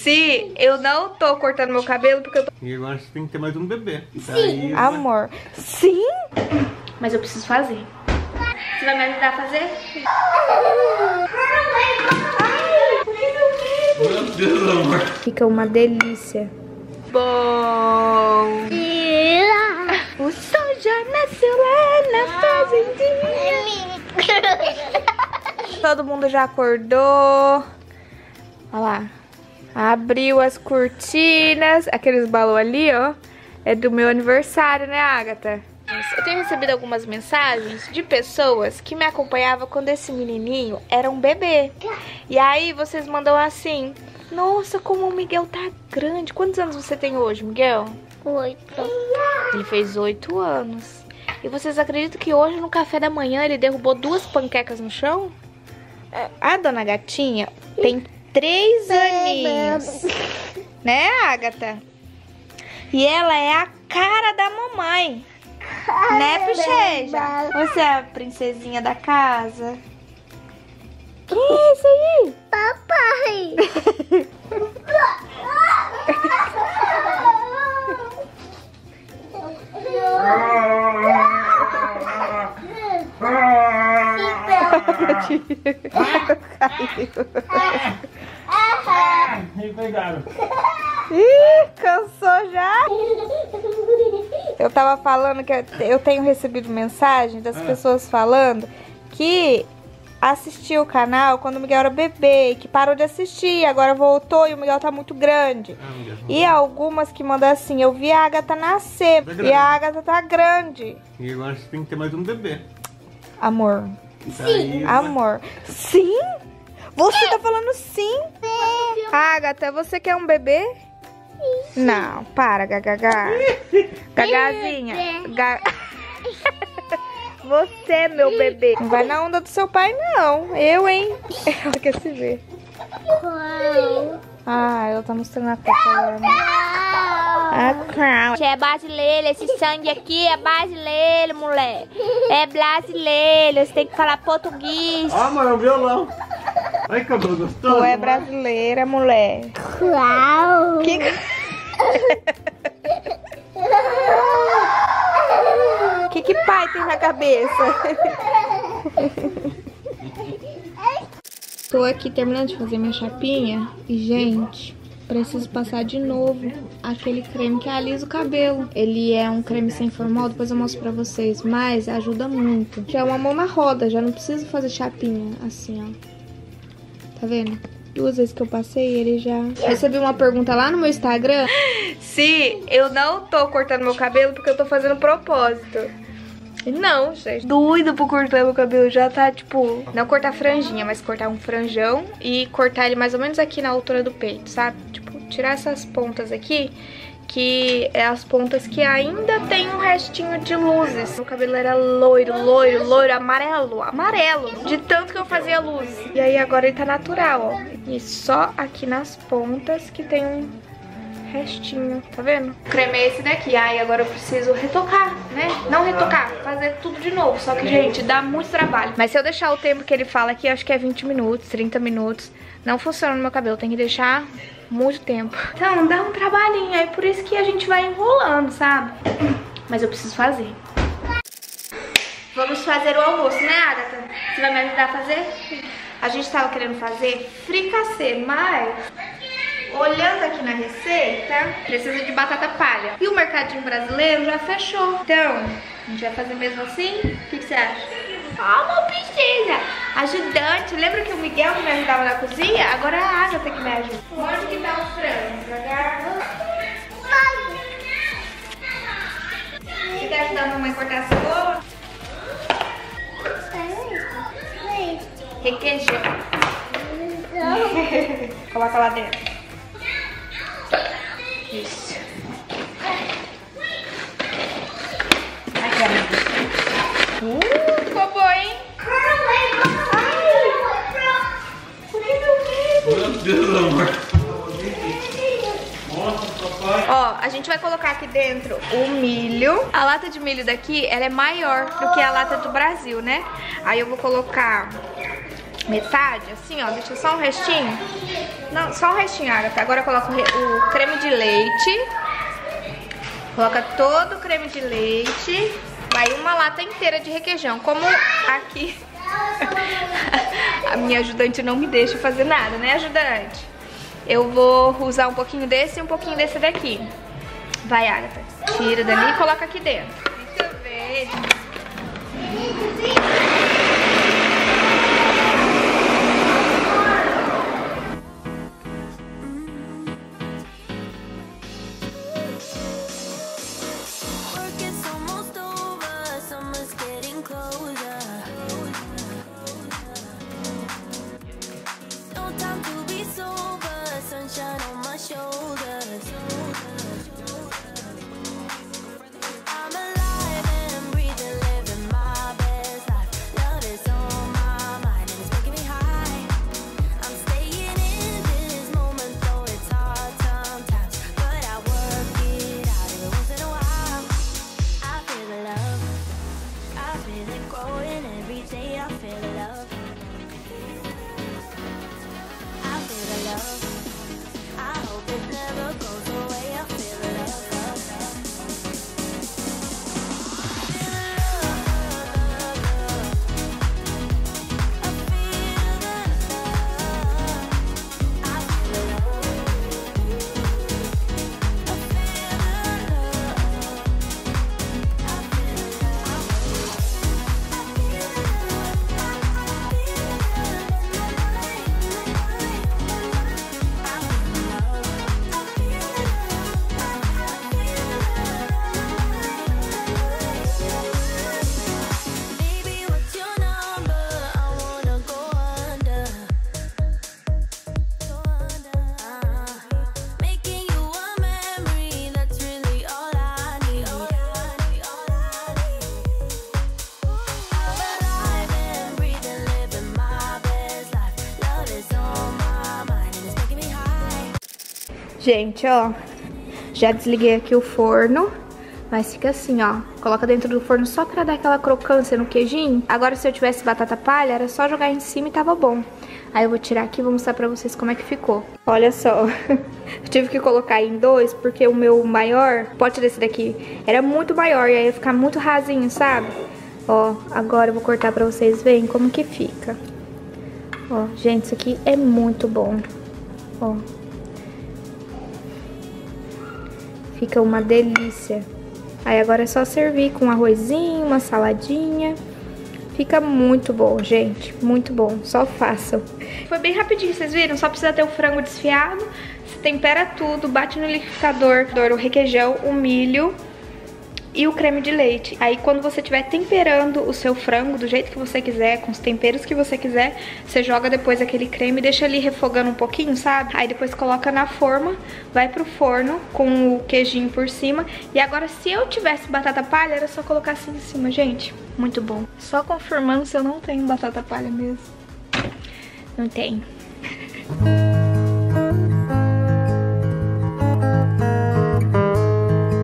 Se eu não tô cortando meu cabelo porque eu tô... E agora você tem que ter mais um bebê. Sim, amor. Sim? Mas eu preciso fazer. Você vai me ajudar a fazer? Meu Deus, amor. Fica uma delícia. Bom. O sol já nasceu lá na fazendinha. Todo mundo já acordou. Olha lá. Abriu as cortinas. Aqueles balões ali, ó. É do meu aniversário, né, Agatha? Eu tenho recebido algumas mensagens de pessoas que me acompanhavam quando esse menininho era um bebê. E aí vocês mandam assim: nossa, como o Miguel tá grande. Quantos anos você tem hoje, Miguel? 8. Ele fez 8 anos. E vocês acreditam que hoje no café da manhã ele derrubou 2 panquecas no chão? A dona Gatinha tem 3 aninhos. Né, Agatha? E ela é a cara da mamãe. Né, Picheja? Você é a princesinha da casa? Que é isso aí? Papai. Cuidado. Ih, cansou já? Eu tava falando que eu tenho recebido mensagem das pessoas falando que assistiu o canal quando o Miguel era bebê, que parou de assistir, agora voltou e o Miguel tá muito grande. E algumas que mandam assim: eu vi a Agatha nascer e a Agatha tá grande. E agora você tem que ter mais um bebê. Amor. Sim. Amor. Sim? Você tá falando sim? Agatha, você quer um bebê? Não, para, Gagagá. Gagazinha. Você é meu bebê. Não vai na onda do seu pai, não. Eu, hein? Ela quer se ver. Ah, ela tá mostrando a coca. A crown. É brasileiro, esse sangue aqui é brasileiro, mulher. É brasileiro, você tem que falar português. Ah, mano, é um violão. Ai, cabelo gostoso. Tu é brasileira, mulher. Uau. Que pai tem na cabeça? Tô aqui terminando de fazer minha chapinha e, gente, preciso passar de novo aquele creme que alisa o cabelo. Ele é um creme sem formol, depois eu mostro pra vocês, mas ajuda muito. Já é uma mão na roda, já não preciso fazer chapinha assim, ó. Tá vendo? 2 vezes que eu passei, ele já... Recebi uma pergunta lá no meu Instagram se eu não tô cortando meu cabelo porque eu tô fazendo propósito. Não, gente. Doido por cortar meu cabelo. Já tá, tipo... Não cortar franjinha, mas cortar um franjão e cortar ele mais ou menos aqui na altura do peito, sabe? Tipo, tirar essas pontas aqui, que é as pontas que ainda tem um restinho de luzes. Meu cabelo era loiro, loiro, loiro, amarelo, amarelo, de tanto que eu fazia luz. E aí agora ele tá natural, ó. E só aqui nas pontas que tem um restinho, tá vendo? O creme é esse daqui. Aí agora eu preciso retocar, né? Não retocar, fazer tudo de novo. Só que, gente, dá muito trabalho. Mas se eu deixar o tempo que ele fala aqui, acho que é 20 minutos, 30 minutos, não funciona no meu cabelo. Tem que deixar muito tempo. Então, dá um trabalhinho. Aí por isso que a gente vai enrolando, sabe? Mas eu preciso fazer. Vamos fazer o almoço, né, Agatha? Você vai me ajudar a fazer? A gente tava querendo fazer fricassê, mas... olhando aqui na receita, precisa de batata palha. E o mercadinho brasileiro já fechou. Então, a gente vai fazer mesmo assim? O que você acha? Ah, não precisa. Ajudante. Lembra que o Miguel que me ajudava na cozinha? Agora a Agatha que me ajuda. Onde que tá os frangos? Você quer ajudar a mamãe a cortar a cebola? Requeijão. Coloca lá dentro. Isso. Aqui, amiga. Ficou bom, hein? Meu Deus, amor. Nossa, papai. Ó, a gente vai colocar aqui dentro o milho. A lata de milho daqui, ela é maior do que a lata do Brasil, né? Aí eu vou colocar metade, assim, ó. Deixa só um restinho. Não, só o restinho, Agatha. Agora eu coloco o creme de leite. Coloca todo o creme de leite. Vai uma lata inteira de requeijão. Como aqui a minha ajudante não me deixa fazer nada, né, ajudante? Eu vou usar um pouquinho desse e um pouquinho desse daqui. Vai, Agatha. Tira dali e coloca aqui dentro. Muito bem. Gente, ó, já desliguei aqui o forno, mas fica assim, ó, coloca dentro do forno só pra dar aquela crocância no queijinho. Agora, se eu tivesse batata palha, era só jogar em cima e tava bom. Aí eu vou tirar aqui e vou mostrar pra vocês como é que ficou. Olha só, eu tive que colocar em dois, porque o meu maior, pote desse daqui, era muito maior e aí ia ficar muito rasinho, sabe? Ó, agora eu vou cortar pra vocês verem como que fica. Ó, gente, isso aqui é muito bom, ó. Fica uma delícia. Aí agora é só servir com um arrozinho, uma saladinha. Fica muito bom, gente. Muito bom. Só façam. Foi bem rapidinho, vocês viram? Só precisa ter o frango desfiado. Você tempera tudo, bate no liquidificador o requeijão, o milho e o creme de leite. Aí quando você estiver temperando o seu frango do jeito que você quiser, com os temperos que você quiser, você joga depois aquele creme e deixa ali refogando um pouquinho, sabe? Aí depois coloca na forma, vai pro forno com o queijinho por cima. E agora, se eu tivesse batata palha, era só colocar assim em cima, gente. Muito bom. Só confirmando se eu não tenho batata palha mesmo. Não tenho.